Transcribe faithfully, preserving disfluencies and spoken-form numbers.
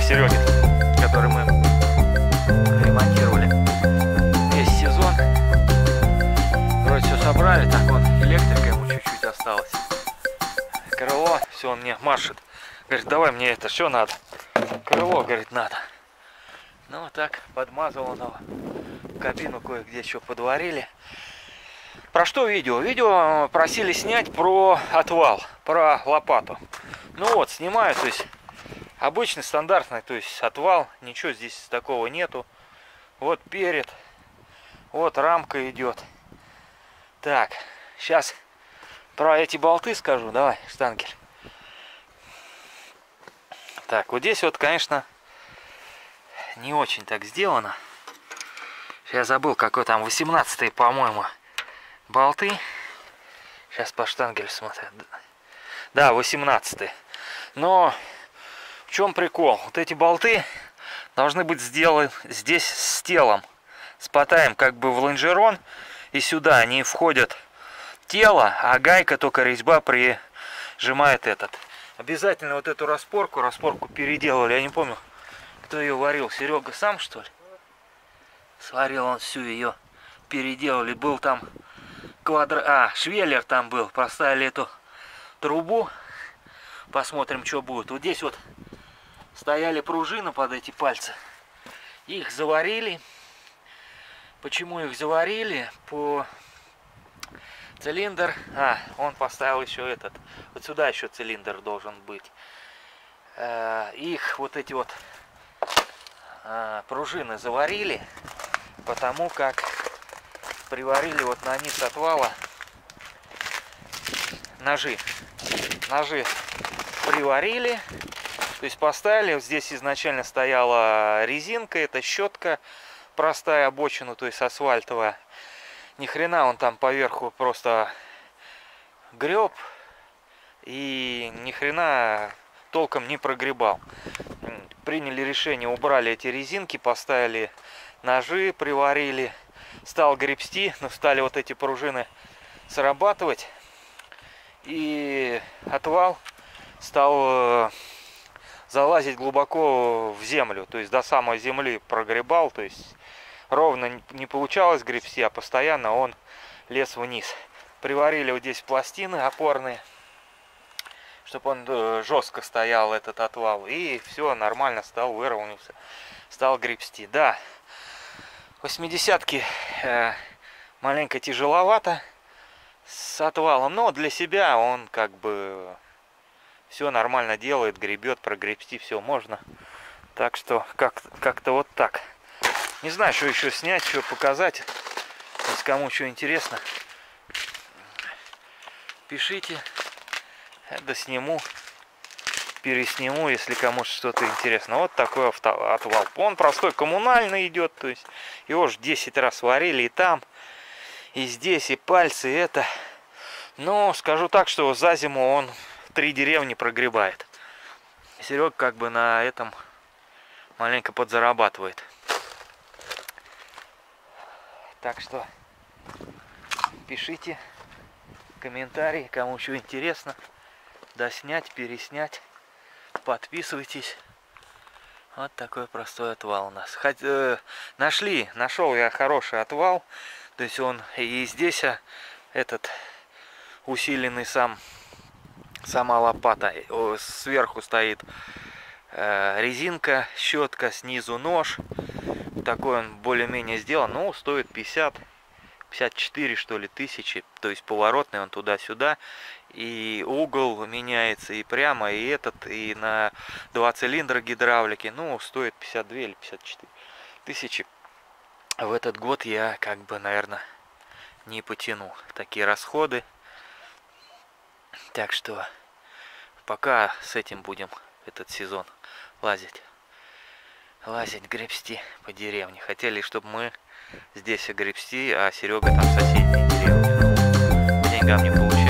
Сереги, который мы ремонтировали весь сезон. Вроде все собрали, так вот электрика ему чуть-чуть осталось. Крыло, все, он мне маршит. Говорит, давай мне это, что надо? Крыло, говорит, надо. Ну вот так, подмазал он его. Кабину кое-где что подварили. Про что видео? Видео просили снять про отвал, про лопату. Ну вот, снимаю, то есть обычный, стандартный, то есть отвал, ничего здесь такого нету. Вот перед, вот рамка идет. Так, сейчас про эти болты скажу, давай, штангель. Так, вот здесь вот, конечно, не очень так сделано. Я забыл, какой там, восемнадцатый, по-моему, болты. Сейчас по штангелю смотрю. Да, восемнадцатый. Но в чем прикол? Вот эти болты должны быть сделаны здесь с телом. С потаем как бы в лонжерон. И сюда они входят тело, а гайка только резьба прижимает этот. Обязательно вот эту распорку, распорку переделали. Я не помню, кто ее варил. Серега сам, что ли? Сварил он всю ее. Переделали. Был там квадро... А, швеллер там был. Поставили эту трубу. Посмотрим, что будет. Вот здесь вот стояли пружины под эти пальцы. Их заварили. Почему их заварили? По цилиндр. А, он поставил еще этот. Вот сюда еще цилиндр должен быть. Их вот эти вот пружины заварили. Потому как приварили вот на низ отвала ножи. Ножи приварили. То есть поставили. Вот здесь изначально стояла резинка. Это щетка. Простая обочина, то есть асфальтовая. Ни хрена он там поверху просто греб. И ни хрена толком не прогребал. Приняли решение, убрали эти резинки, поставили ножи, приварили. Стал гребсти, но стали вот эти пружины срабатывать. И отвал стал залазить глубоко в землю. То есть до самой земли прогребал. То есть ровно не получалось гребсти, а постоянно он лез вниз. Приварили вот здесь пластины опорные, чтобы он жестко стоял, этот отвал. И все, нормально стал, выровнялся. Стал гребсти. Да, восьмидесятки э, маленько тяжеловато с отвалом. Но для себя он как бы все нормально делает, гребет, прогребсти все можно. Так что как- как-то вот так. Не знаю, что еще снять, что показать. Если кому что интересно, пишите. Да сниму, пересниму, если кому что-то интересно. Вот такой отвал. Он простой, коммунальный идет. То есть его же десять раз варили и там, и здесь, и пальцы, и это. Но скажу так, что за зиму он три деревни прогребает. Серега как бы на этом маленько подзарабатывает. Так что пишите комментарии, кому что интересно. Доснять, переснять. Подписывайтесь. Вот такой простой отвал у нас. Хоть, э, нашли, нашел я хороший отвал. То есть он и здесь а, этот усиленный сам, сама лопата. Сверху стоит э, резинка, щетка, снизу нож. Такой он более-менее сделан. Ну, стоит пятьдесят, пятьдесят четыре, что ли, тысячи. То есть поворотный он туда-сюда. И угол меняется и прямо, и этот, и на два цилиндра гидравлики. Ну, стоит пятьдесят две или пятьдесят четыре тысячи. В этот год я, как бы, наверное, не потяну такие расходы. Так что пока с этим будем этот сезон лазить. Лазить, гребсти по деревне. Хотели, чтобы мы здесь гребсти, а Серега там в соседней деревне. Ну, по деньгам не получается.